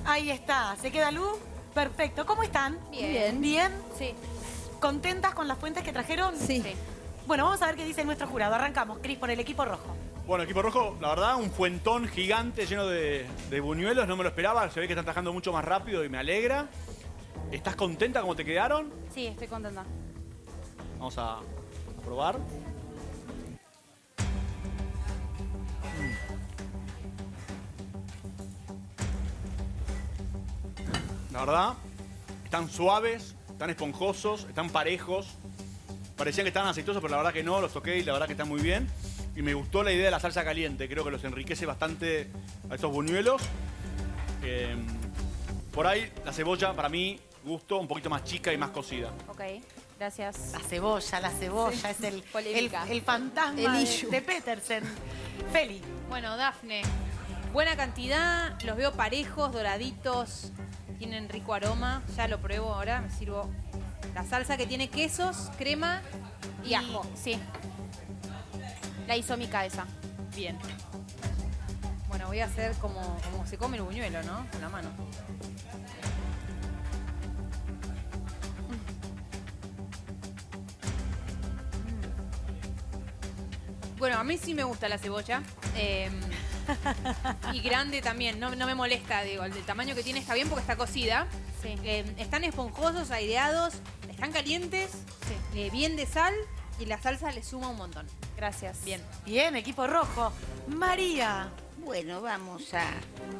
Ahí está. ¿Se queda luz? Perfecto. ¿Cómo están? Bien. ¿Bien? Sí. ¿Contentas con las fuentes que trajeron? Sí. Bueno, vamos a ver qué dice nuestro jurado. Arrancamos, Cris, por el equipo rojo. Bueno, equipo rojo, la verdad, un fuentón gigante lleno de buñuelos. No me lo esperaba. Se ve que están trabajando mucho más rápido y me alegra. ¿Estás contenta cómo te quedaron? Sí, estoy contenta. Vamos a probar. La verdad, están suaves, están esponjosos, están parejos. Parecían que estaban aceitosos, pero la verdad que no, los toqué y la verdad que están muy bien. Y me gustó la idea de la salsa caliente, creo que los enriquece bastante a estos buñuelos. Por ahí, la cebolla, para mí, gusto un poquito más chica y más cocida. Ok, gracias. La cebolla Sí. es el Polémica. fantasma El de, issue. de Petersen. Feli. Bueno, Dafne, buena cantidad, los veo parejos, doraditos, tienen rico aroma. Ya lo pruebo ahora, me sirvo la salsa que tiene quesos, crema Y ajo, sí. La hizo mi cabeza. Bien. Bueno, voy a hacer como se come el buñuelo, ¿no? Con la mano. Bueno, a mí sí me gusta la cebolla. Y grande también, no me molesta, digo, el tamaño que tiene está bien porque está cocida. Sí. Están esponjosos, aireados, están calientes, bien de sal y la salsa le suma un montón. Gracias. Bien. Bien, equipo rojo. María. Bueno, vamos a...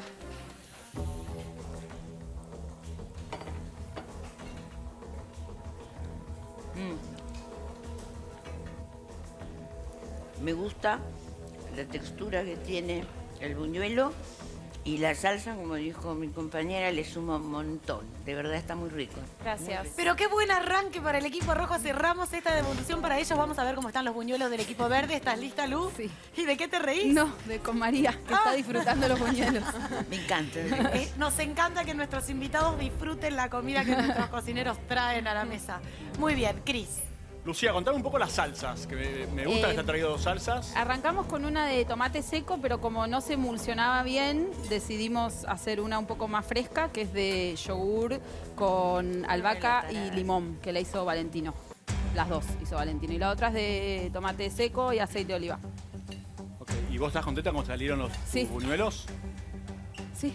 Me gusta la textura que tiene el buñuelo y la salsa, como dijo mi compañera, le suma un montón. De verdad está muy rico. Gracias. Pero qué buen arranque para el equipo rojo. Cerramos esta devolución para ellos. Vamos a ver cómo están los buñuelos del equipo verde. ¿Estás lista, Lu? Sí. ¿Y de qué te reís? No, con María, que está disfrutando los buñuelos. Me encanta. Nos encanta que nuestros invitados disfruten la comida que nuestros cocineros traen a la mesa. Muy bien, Cris. Lucía, contame un poco las salsas, que me gusta que te han traído dos salsas. Arrancamos con una de tomate seco, pero como no se emulsionaba bien, decidimos hacer una un poco más fresca, que es de yogur con albahaca y limón, que la hizo Valentino. Las dos hizo Valentino. Y la otra es de tomate seco y aceite de oliva. Ok, ¿y vos estás contenta cómo salieron los Sí. buñuelos? Sí.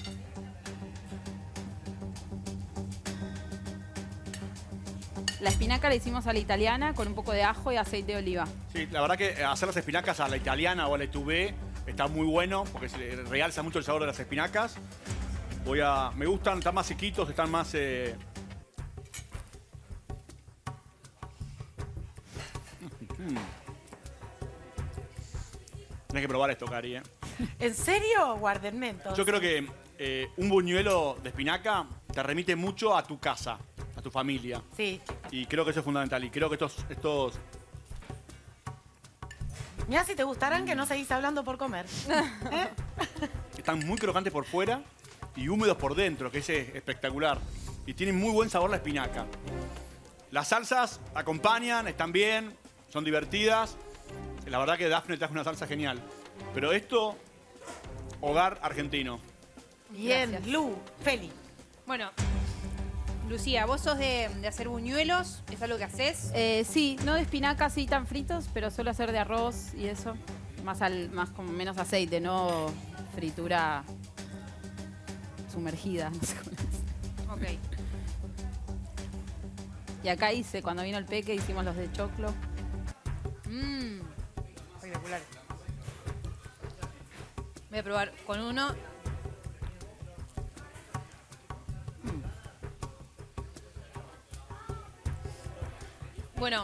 La espinaca la hicimos a la italiana con un poco de ajo y aceite de oliva. Sí, la verdad que hacer las espinacas a la italiana o a la itubé está muy bueno porque se realza mucho el sabor de las espinacas. Me gustan, están más sequitos, están más... Tienes que probar esto, Cari, ¿eh? ¿En serio? Guárdenme entonces. Yo creo que un buñuelo de espinaca te remite mucho a tu casa, a tu familia. Sí. Y creo que eso es fundamental. Y creo que estos Mirá si te gustarán que no seguís hablando por comer. ¿Eh? están muy crocantes por fuera y húmedos por dentro, que es espectacular. Y tienen muy buen sabor la espinaca. Las salsas acompañan, están bien, son divertidas. La verdad que Dafne trajo una salsa genial. Pero esto, hogar argentino. Bien, Gracias. Lu, Feli. Bueno, Lucía, vos sos de hacer buñuelos, ¿es algo que haces? Sí, no de espinaca así tan fritos, pero suelo hacer de arroz y eso. Más con menos aceite, no fritura sumergida. No sé cómo le dicen. Ok. Y acá hice, cuando vino el peque, hicimos los de choclo. Espectacular. Voy a probar con uno. Bueno,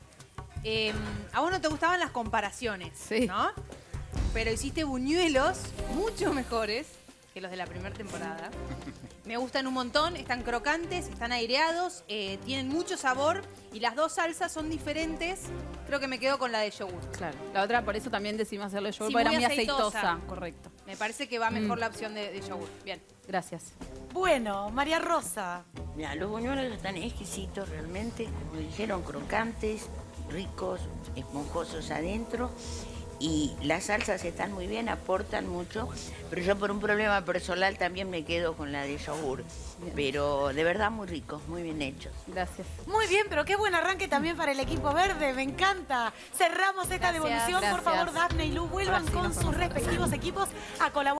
a vos no te gustaban las comparaciones, Sí. ¿no? Pero hiciste buñuelos mucho mejores que los de la primera temporada. Me gustan un montón, están crocantes, están aireados, tienen mucho sabor y las dos salsas son diferentes. Creo que me quedo con la de yogur. Claro. La otra, por eso también decidimos hacerle yogur, Sí, porque era muy muy aceitosa. aceitosa. Correcto. Me parece que va mejor la opción de yogur. Bien. Gracias. Bueno, María Rosa. Mira, los buñuelos están exquisitos realmente, como dijeron, crocantes, ricos, esponjosos adentro. Y las salsas están muy bien, aportan mucho, pero yo por un problema personal también me quedo con la de yogur. Pero de verdad muy ricos, muy bien hechos. Gracias. Muy bien, pero qué buen arranque también para el equipo verde, me encanta. Cerramos esta Gracias, devolución, por gracias. favor, Dafne y Lu, vuelvan Ahora sí, con nos sus vemos. respectivos equipos a colaborar.